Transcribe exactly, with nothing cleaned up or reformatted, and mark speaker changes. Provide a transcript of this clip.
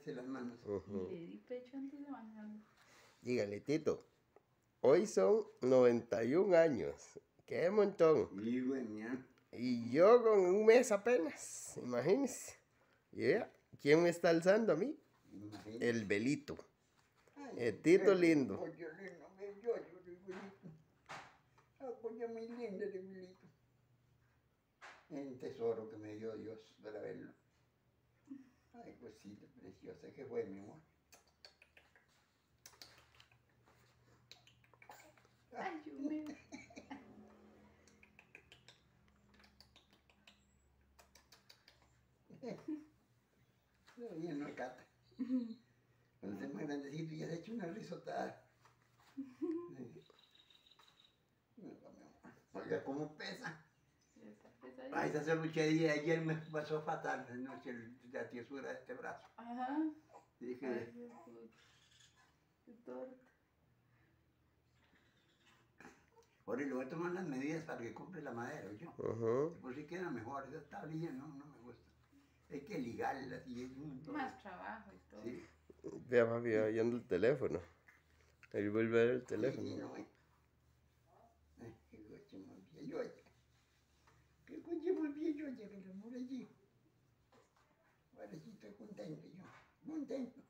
Speaker 1: lavarse las manos.
Speaker 2: Uh-huh. Le di pecho antes de bañarlo.
Speaker 3: Dígale, Tito, hoy son noventa y un años. ¡Qué montón!
Speaker 1: Y, bueno,
Speaker 3: y yo con un mes apenas, imagínense. Yeah. ¿Quién me está alzando a mí?
Speaker 1: Imagínate.
Speaker 3: El Belito.
Speaker 1: Ay,
Speaker 3: el Tito
Speaker 1: el
Speaker 3: lindo.
Speaker 1: pollo lindo, me yo, yo, el Belito. La pollo muy linda de Belito. Un tesoro que me dio Dios para verlo. Ay, cosita preciosa que fue, mi amor.
Speaker 2: Ay, Dios mío.
Speaker 1: Todavía no cata. Cuando esté más grandecito ya se ha hecho una risotada. Oiga, ¿cómo pesa? Ay, esa cerruchería de ayer me pasó fatal, la noche, la tiesura de este brazo.
Speaker 2: Ajá.
Speaker 1: Dije,
Speaker 2: ay, qué puta. Qué torta.
Speaker 1: ahora le voy a tomar las medidas para que compre la madera, yo.
Speaker 3: Uh-huh.
Speaker 1: Por si queda mejor, esa tablilla no, no me gusta. Hay que ligarla y es un...
Speaker 2: Más trabajo y todo.
Speaker 1: Sí.
Speaker 3: Ya papi, va viendo el teléfono. Ahí vuelve a ver el teléfono.
Speaker 1: Sí, sí, no, ay, qué coche más viejo, qué coche más viejo, que el amor allí. Ahora sí estoy contento yo, contento.